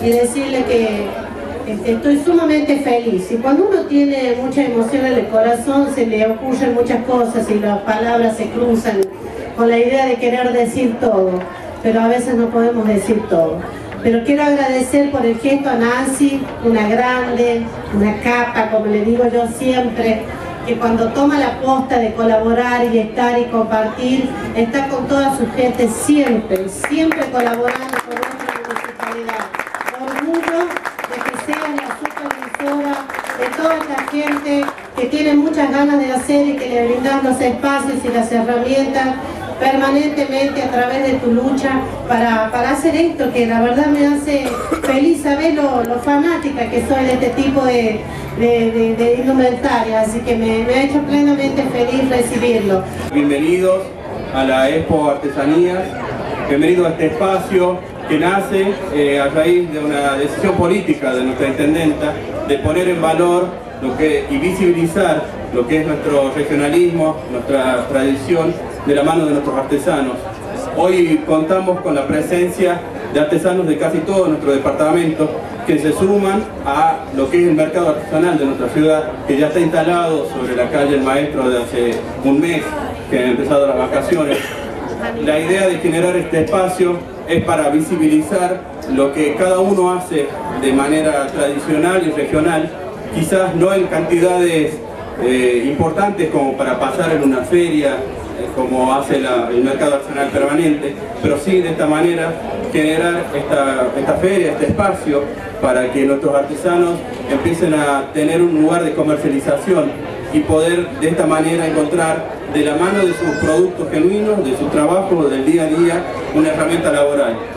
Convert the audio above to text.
y decirle que estoy sumamente feliz. Y cuando uno tiene mucha emoción en el corazón, se le ocurren muchas cosas y las palabras se cruzan con la idea de querer decir todo, pero a veces no podemos decir todo. Pero quiero agradecer por el gesto a Nancy, una grande, una capa, como le digo yo siempre, que cuando toma la posta de colaborar y estar y compartir, está con toda su gente siempre, siempre colaborando con nuestra municipalidad. Orgullo de que sea la supervisora de toda esta gente que tiene muchas ganas de hacer y que le brindan los espacios y las herramientas permanentemente a través de tu lucha para hacer esto, que la verdad me hace feliz saber lo fanática que soy de este tipo de indumentaria, así que me ha hecho plenamente feliz recibirlo. Bienvenidos a la Expo Artesanías, bienvenidos a este espacio que nace a raíz de una decisión política de nuestra intendenta de poner en valor y visibilizar lo que es nuestro regionalismo, nuestra tradición, de la mano de nuestros artesanos. Hoy contamos con la presencia de artesanos de casi todo nuestro departamento que se suman a lo que es el mercado artesanal de nuestra ciudad, que ya está instalado sobre la calle El Maestro de hace un mes que han empezado las vacaciones. La idea de generar este espacio es para visibilizar lo que cada uno hace de manera tradicional y regional, quizás no en cantidades importantes como para pasar en una feria, como hace el mercado artesanal permanente, pero sí de esta manera generar esta feria, este espacio, para que nuestros artesanos empiecen a tener un lugar de comercialización y poder de esta manera encontrar de la mano de sus productos genuinos, de su trabajo del día a día, una herramienta laboral.